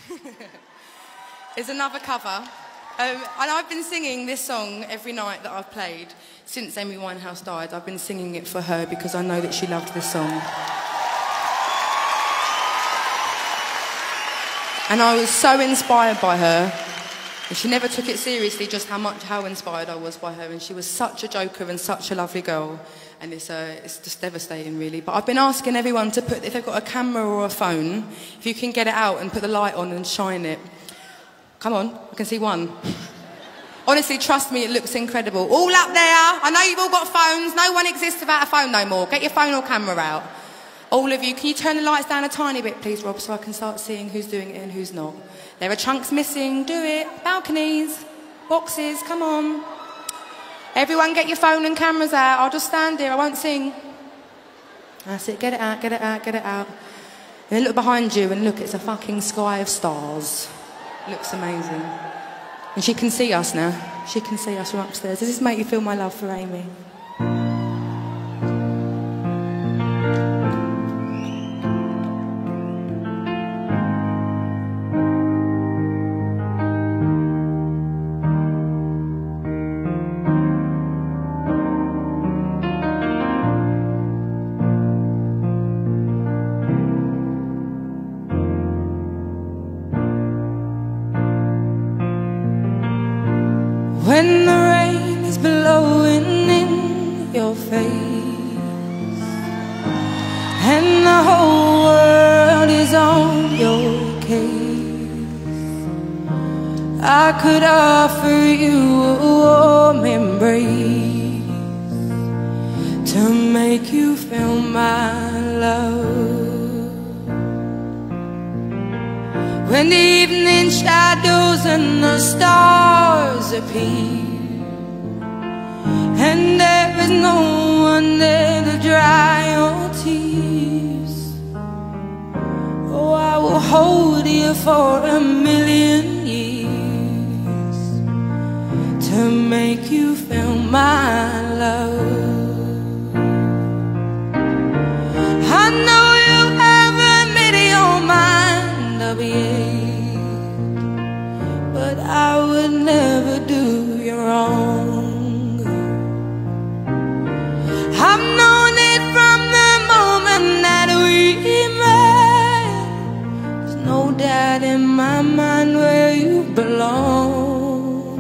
It's another cover. And I've been singing this song every night that I've played since Amy Winehouse died. I've been singing it for her because I know that she loved this song. And I was so inspired by her. And she never took it seriously just how inspired I was by her. And she was such a joker and such a lovely girl. And it's just devastating, really. But I've been asking everyone to put, if they've got a camera or a phone, if you can get it out and put the light on and shine it. Come on, I can see one. Honestly, trust me, it looks incredible. All up there, I know you've all got phones. No one exists without a phone no more. Get your phone or camera out. All of you, can you turn the lights down a tiny bit, please, Rob, so I can start seeing who's doing it and who's not. There are chunks missing, do it. Balconies, boxes, come on. Everyone get your phone and cameras out. I'll just stand here, I won't sing. That's it, get it out, get it out, get it out. And then look behind you and look, it's a fucking sky of stars. Looks amazing. And she can see us now. She can see us from upstairs. Does this make you feel my love for Amy? When the rain is blowing in your face and the whole world is on your case, I could offer you a warm embrace to make you feel my love. When the evening shadows and the stars appear and there is no one there to dry your tears, oh, I will hold you for a million years to make you feel my love. I know you haven't made your mind up yet, but I would never do you wrong. I've known it from the moment that we met. There's no doubt in my mind where you belong.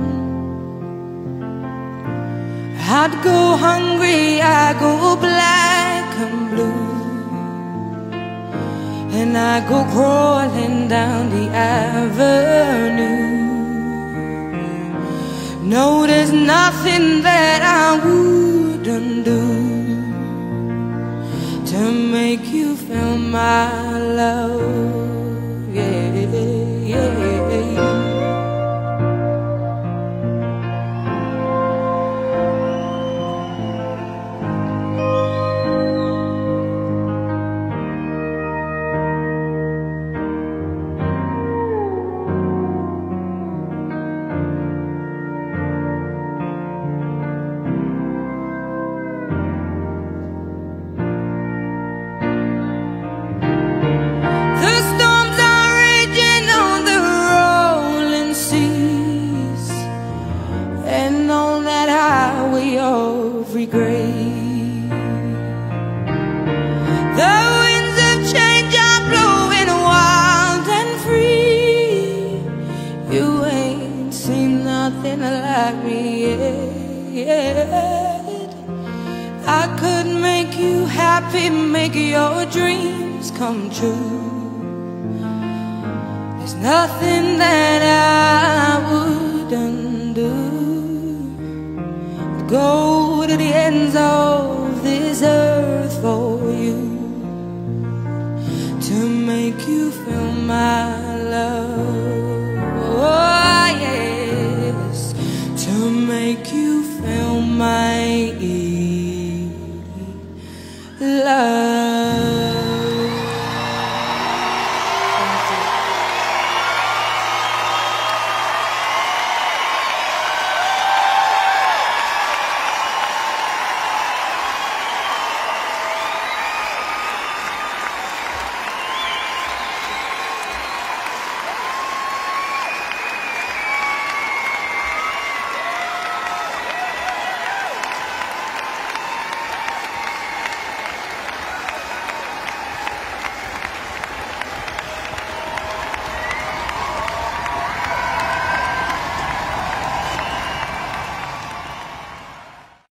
I'd go hungry, I'd go black and blue, and I go crawling down the avenue. No, there's nothing that I wouldn't do to make you feel my love, yeah, yeah. Like me yet. I could make you happy, make your dreams come true. There's nothing that I wouldn't do. Go to the ends of this earth for you to make you feel my